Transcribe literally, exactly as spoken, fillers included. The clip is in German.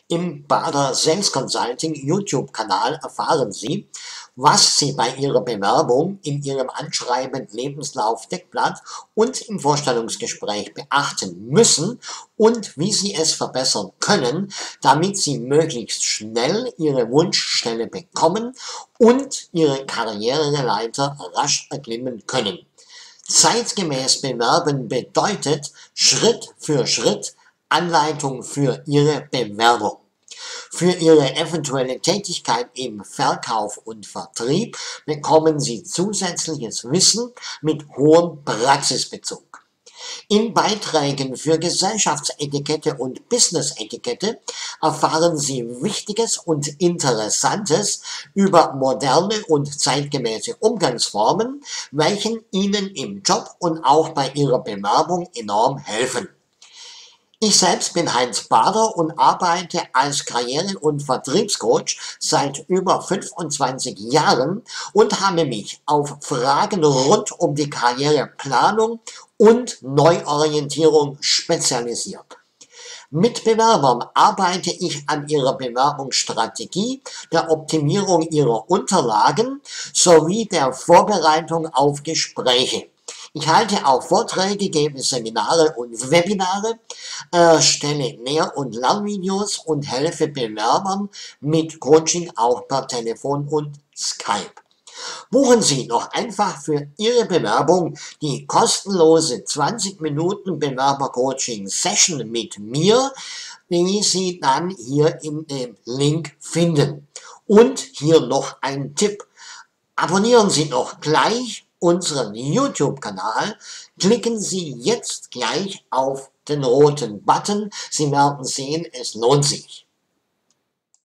Im Bader Sales Consulting YouTube-Kanal erfahren Sie, was Sie bei Ihrer Bewerbung in Ihrem Anschreiben, Lebenslauf, Deckblatt und im Vorstellungsgespräch beachten müssen und wie Sie es verbessern können, damit Sie möglichst schnell Ihre Wunschstelle bekommen und Ihre Karriereleiter rasch erklimmen können. Zeitgemäß bewerben bedeutet Schritt für Schritt Anleitung für Ihre Bewerbung. Für Ihre eventuelle Tätigkeit im Verkauf und Vertrieb bekommen Sie zusätzliches Wissen mit hohem Praxisbezug. In Beiträgen für Gesellschaftsetikette und Businessetikette erfahren Sie Wichtiges und Interessantes über moderne und zeitgemäße Umgangsformen, welchen Ihnen im Job und auch bei Ihrer Bewerbung enorm helfen. Ich selbst bin Heinz Bader und arbeite als Karriere- und Vertriebscoach seit über fünfundzwanzig Jahren und habe mich auf Fragen rund um die Karriereplanung und Neuorientierung spezialisiert. Mit Bewerbern arbeite ich an ihrer Bewerbungsstrategie, der Optimierung ihrer Unterlagen sowie der Vorbereitung auf Gespräche. Ich halte auch Vorträge, gebe Seminare und Webinare, erstelle Lehr- und Lernvideos und helfe Bewerbern mit Coaching auch per Telefon und Skype. Buchen Sie doch einfach für Ihre Bewerbung die kostenlose zwanzig Minuten Bewerber-Coaching-Session mit mir, die Sie dann hier in dem Link finden. Und hier noch ein Tipp. Abonnieren Sie doch gleich unseren YouTube-Kanal, klicken Sie jetzt gleich auf den roten Button. Sie werden sehen, es lohnt sich.